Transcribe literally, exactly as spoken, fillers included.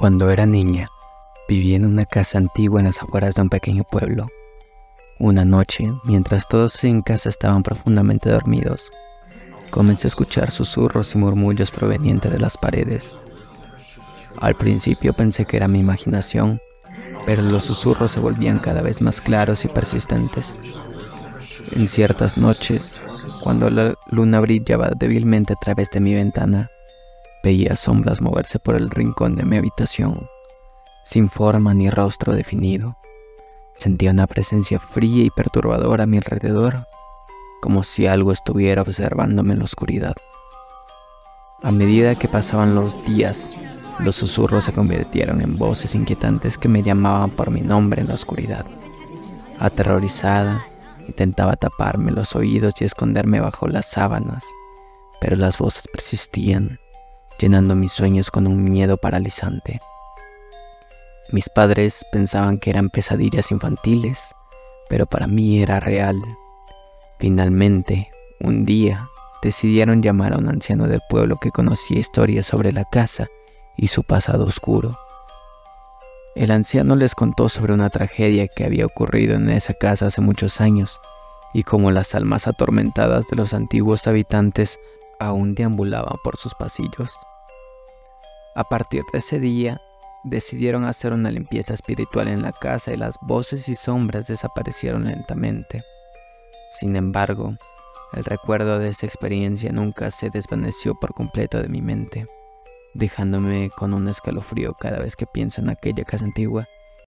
Cuando era niña, vivía en una casa antigua en las afueras de un pequeño pueblo. Una noche, mientras todos en casa estaban profundamente dormidos, comencé a escuchar susurros y murmullos provenientes de las paredes. Al principio pensé que era mi imaginación, pero los susurros se volvían cada vez más claros y persistentes. En ciertas noches, cuando la luna brillaba débilmente a través de mi ventana, veía sombras moverse por el rincón de mi habitación, sin forma ni rostro definido. Sentía una presencia fría y perturbadora a mi alrededor, como si algo estuviera observándome en la oscuridad. A medida que pasaban los días, los susurros se convirtieron en voces inquietantes que me llamaban por mi nombre en la oscuridad. Aterrorizada, intentaba taparme los oídos y esconderme bajo las sábanas, pero las voces persistían, llenando mis sueños con un miedo paralizante. Mis padres pensaban que eran pesadillas infantiles, pero para mí era real. Finalmente, un día, decidieron llamar a un anciano del pueblo que conocía historias sobre la casa y su pasado oscuro. El anciano les contó sobre una tragedia que había ocurrido en esa casa hace muchos años, y cómo las almas atormentadas de los antiguos habitantes aún deambulaban por sus pasillos. A partir de ese día, decidieron hacer una limpieza espiritual en la casa y las voces y sombras desaparecieron lentamente. Sin embargo, el recuerdo de esa experiencia nunca se desvaneció por completo de mi mente, dejándome con un escalofrío cada vez que pienso en aquella casa antigua